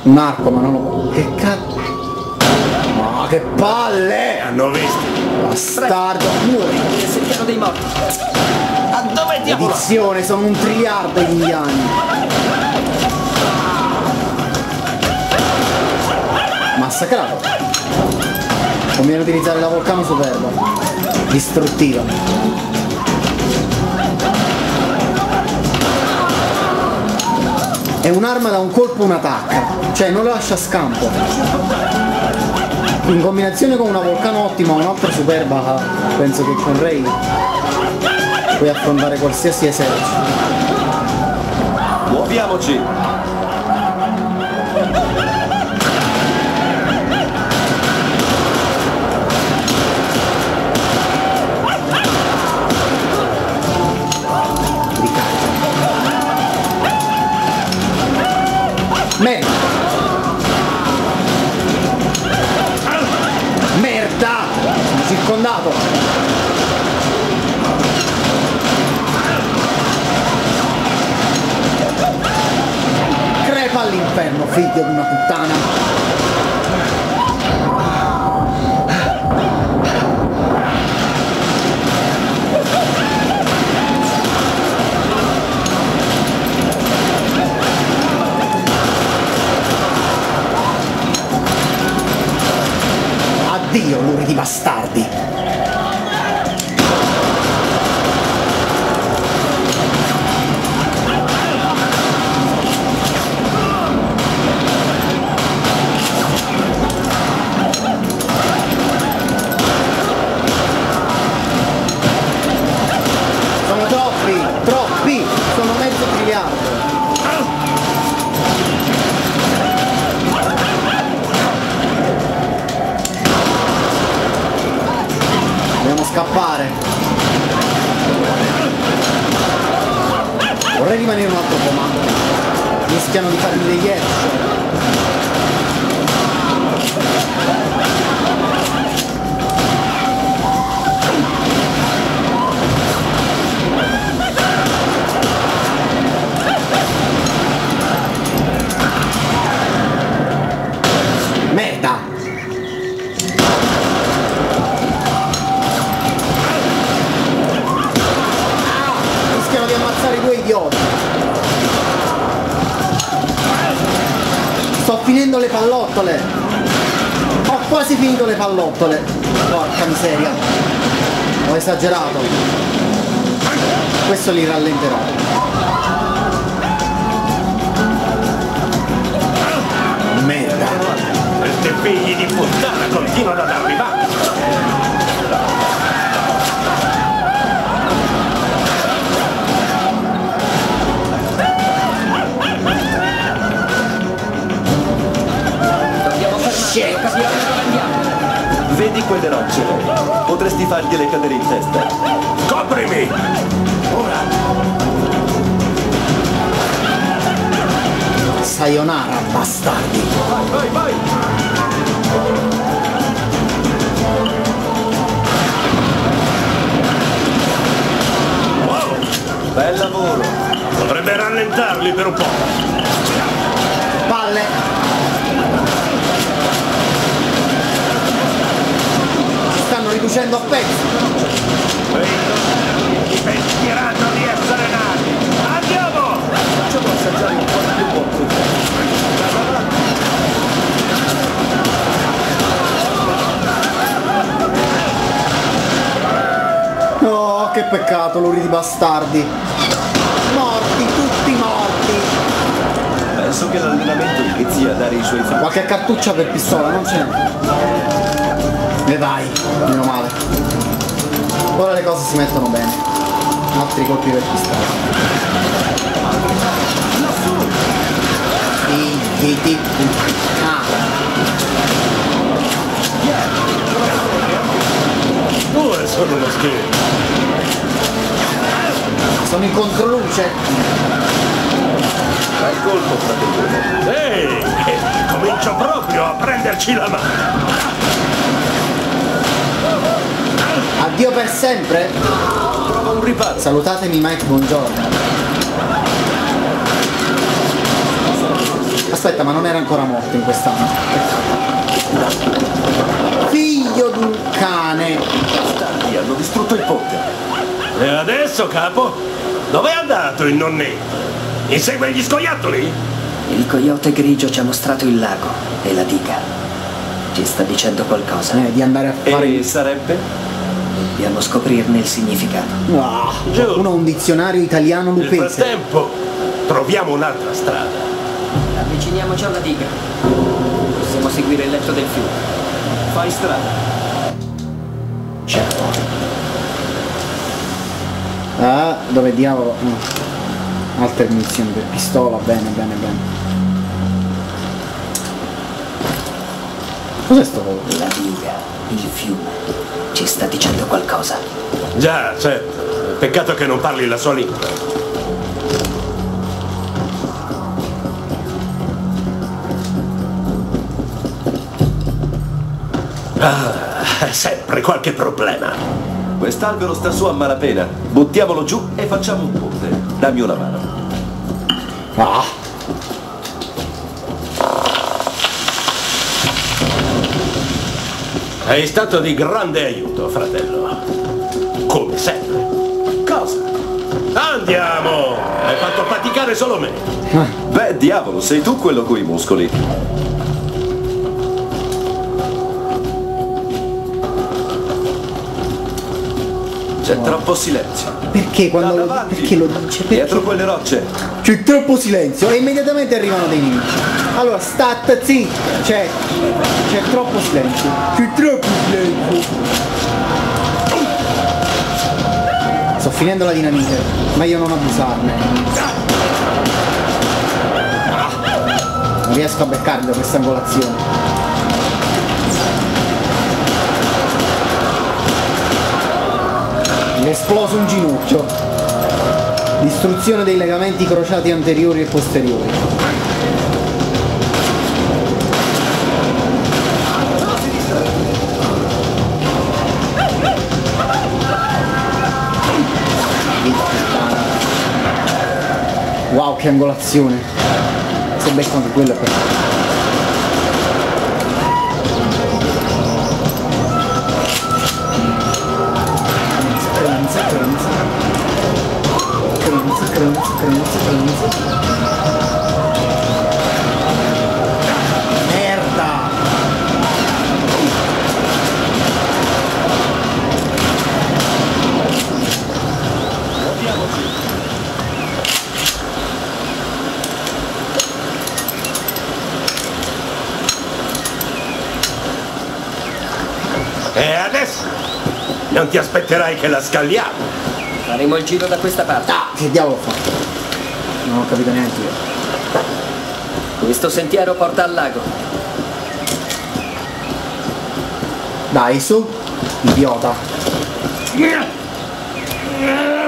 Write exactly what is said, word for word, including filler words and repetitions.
Un arco, ma non lo... Che cazzo? Ma che palle! Hanno visto. Bastardo, muori! Il sentiero dei morti. A dove diavolo? Edizione, sono un triliardo di indiani. Massacrato. Conviene utilizzare la Volcano Superba. Distruttiva. È un'arma da un colpo un attacca, cioè non lascia scampo. In combinazione con una Volcano ottima o un'altra Superba, penso che con Rey puoi affrontare qualsiasi esercito. Muoviamoci! Merda! Merda! Sono circondato! Crepa all'inferno, figlio di una puttana! Addio, luri di bastardi! Sono troppi! Troppi! Sono mezzo triliardo! Scappare. Vorrei rimanere un altro comando. Rischiano di farmi degli headshot. Merda! Di ammazzare due idioti. Sto finendo le pallottole. Ho quasi finito le pallottole. Porca miseria. Ho esagerato. Questo li rallenterò. Merda. Questi figli di puttana continuano ad arrivare. Vedi quelle rocce? Potresti fargliele cadere in testa. Coprimi! Ora! Sayonara, bastardi! Vai, vai, vai! Wow! Bel lavoro! Potrebbe rallentarli per un po'. Palle! Stanno riducendo a pezzi. Penseranno di essere nati. Andiamo! Facciamo assaggiare un po' di buon. Oh, che peccato, luri di bastardi. Morti, tutti morti. Penso che l'allenamento inizi a dare i suoi frutti. Qualche cartuccia per pistola, non ce n'è. E vai, meno male. Ora le cose si mettono bene. Altri colpi per pistola. Fighiti. Ah. Due sono uno schifo. Sono in controluce. Bel colpo, fratello. Ehi, comincio proprio a prenderci la mano. Addio per sempre. Prova un riparo. Salutatemi Mike, buongiorno. Aspetta, ma non era ancora morto in quest'anno. Figlio di un cane! Bastardi, hanno distrutto il ponte. E adesso, capo? Dov'è andato il nonnè? Insegue gli scoiattoli? Il coyote grigio ci ha mostrato il lago e la diga. Ci sta dicendo qualcosa. Eh, di andare a fare... E sarebbe? Dobbiamo scoprirne il significato. Ah, Giù. uno ha un dizionario italiano Nel lupese. frattempo, troviamo un'altra strada. Avviciniamoci alla diga. Possiamo seguire il letto del fiume. Fai strada. Ciao. Ah, dove diavolo? No. Altre munizioni per pistola, bene, bene, bene. Cos'è sto coso? La diga, il fiume. Ci sta dicendo qualcosa. Già, certo. Peccato che non parli la sua lingua. Ah, sempre qualche problema. Quest'albero sta su a malapena. Buttiamolo giù e facciamo un ponte. Dammi una mano. Ah! Sei stato di grande aiuto, fratello. Come sempre. Cosa? Andiamo! Hai fatto faticare solo me. Beh, diavolo, sei tu quello coi muscoli. C'è troppo silenzio. Perché quando Da lo, davanti. perché lo dice? Perché? Dietro quelle rocce. C'è troppo silenzio e immediatamente arrivano dei nemici. Allora, stat zitta, cioè, c'è troppo silenzio. C'è troppo silenzio. Sto finendo la dinamite, meglio non abusarne. Ah, non riesco a beccarmi da questa angolazione. Mi è esploso un ginocchio. Distruzione dei legamenti crociati anteriori e posteriori. Wow, che angolazione. Se becco anche quello per... Crenza, crenza. Crenza, crenza, crenza, crenza. Merda! E adesso? Non ti aspetterai che la scagliamo? Faremo il giro da questa parte. Ah, che diavolo ho fatto? Non ho capito neanche io. Questo sentiero porta al lago. Dai, su! Idiota!